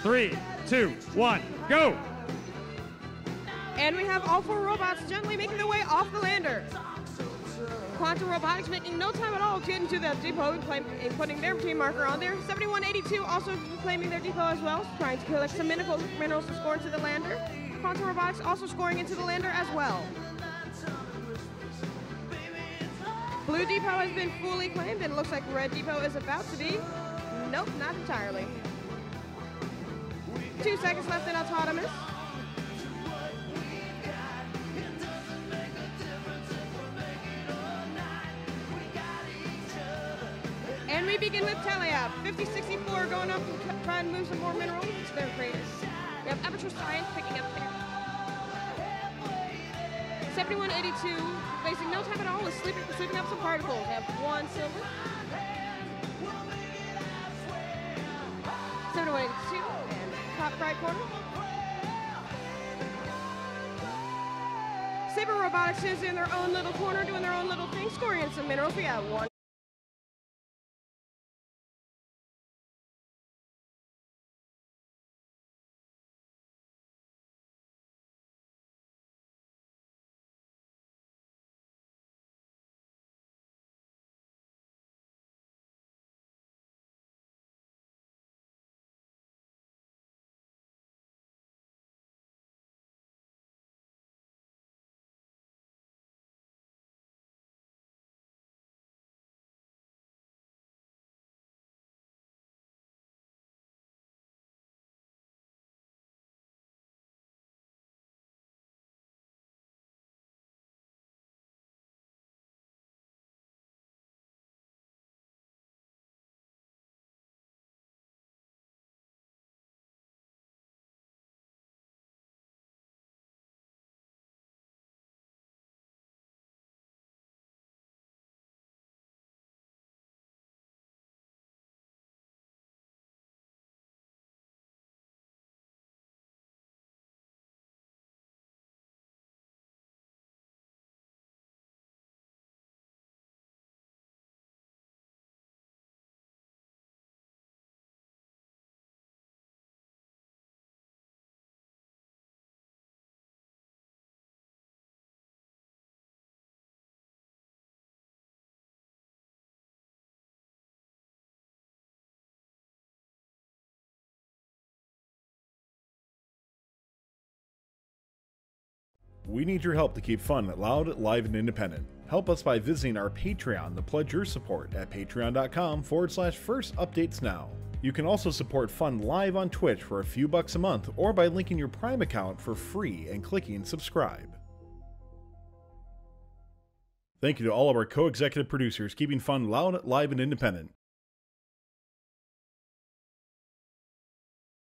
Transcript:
3, 2, 1, go! And we have all 4 robots gently making their way off the lander. Quantum Robotics making no time at all getting to the depot and putting their team marker on there. 7182 also claiming their depot as well, trying to collect some minerals to score into the lander. Quantum Robotics also scoring into the lander as well. Blue depot has been fully claimed, and it looks like red depot is about to be. Nope, not entirely. 2 seconds left in autonomous. And we begin with Telia. 5064 going up and trying to move some more minerals into their craters. We have Aperture Science picking up there. 7182 wasting no time at all, is sweeping up some particles. We have 1 silver. 7182 and top right corner. Saber Robotics is in their own little corner doing their own little thing, scoring in some minerals. We got 1. We need your help to keep fun loud, live, and independent. Help us by visiting our Patreon to pledge your support at patreon.com/first updates now. You can also support Fun live on Twitch for a few bucks a month or by linking your Prime account for free and clicking subscribe. Thank you to all of our co-executive producers keeping Fun loud, live, and independent.